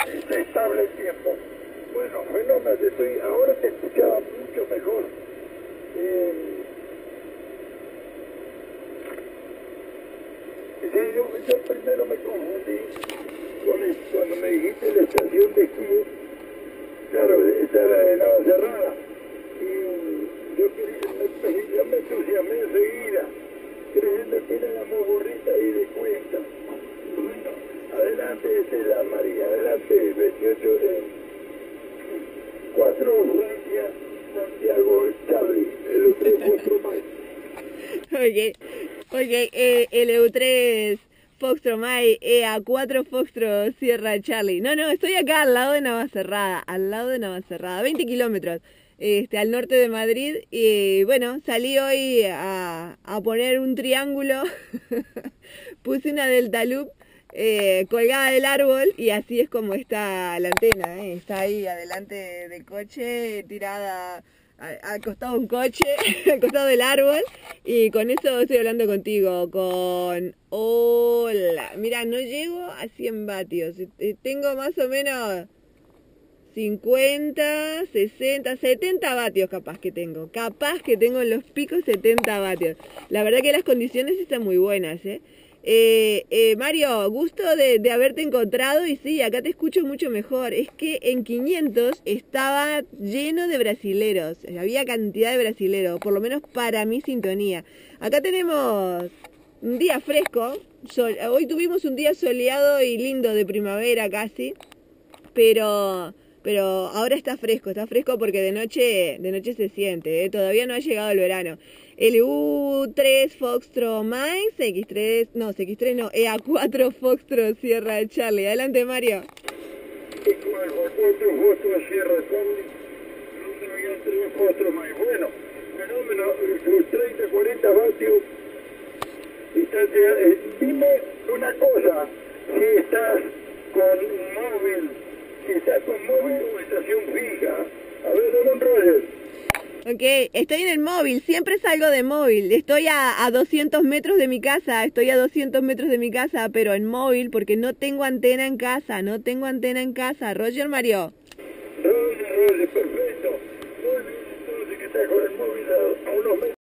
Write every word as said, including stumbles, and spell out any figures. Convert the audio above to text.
está estable el tiempo. Bueno, fenómeno, estoy, ahora te escuchaba mucho mejor. Eh, sí, yo, yo primero me confundí con el, cuando me dijiste la estación de esquí. Claro, esa era de Navacerrada. Y yo quería, me, yo me entusiasmé enseguida, creyendo que era la mogorrita y de cuenta. Bueno, adelante, Estela María, adelante, veintiocho de cuatro Francia, Santiago, Charlie, el U tres Foxtrot Mike. Ok, ok, eh, el U tres Foxtrot Mike, E A cuatro Foxtrot Sierra Charlie. No, no, estoy acá al lado de Navacerrada, al lado de Navacerrada, veinte kilómetros. Este, al norte de Madrid, y bueno, salí hoy a, a poner un triángulo, puse una Delta Loop eh, colgada del árbol y así es como está la antena, eh. Está ahí adelante del coche, tirada al costado de un coche, al costado del árbol, y con eso estoy hablando contigo, con hola, mira, no llego a cien vatios, tengo más o menos cincuenta, sesenta, setenta vatios capaz que tengo. Capaz que tengo en los picos setenta vatios. La verdad que las condiciones están muy buenas, ¿eh? Eh, eh, Mario, gusto de, de haberte encontrado y sí, acá te escucho mucho mejor. Es que en quinientos estaba lleno de brasileros. Había cantidad de brasileros, por lo menos para mi sintonía. Acá tenemos un día fresco. Sol, hoy tuvimos un día soleado y lindo de primavera casi. Pero... Pero ahora está fresco, está fresco porque de noche, de noche se siente, ¿eh? Todavía no ha llegado el verano. El U tres Foxtrot Mike, C X tres, no, C X tres no, E A cuatro Foxtrot Sierra Charlie. Adelante, Mario. E A cuatro Foxtrot Sierra Charlie, número tres Foxtrot Mike. Bueno, fenómeno, sus treinta, cuarenta vatios. Eh, dime una cosa, si estás con móvil, si estás con móvil o estación fija. A ver, don Roger. Ok, estoy en el móvil, siempre salgo de móvil. Estoy a, a doscientos metros de mi casa, estoy a doscientos metros de mi casa, pero en móvil porque no tengo antena en casa, no tengo antena en casa. Roger, Mario. Roger, Roger, perfecto. Muy bien, entonces que estás con el móvil a, a unos metros.